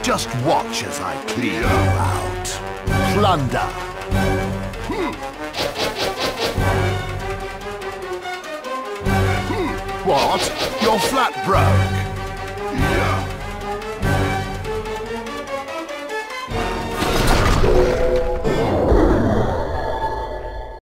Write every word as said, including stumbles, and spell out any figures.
Just watch as I clean you out. Plunder. What? You're flat broke? Yeah.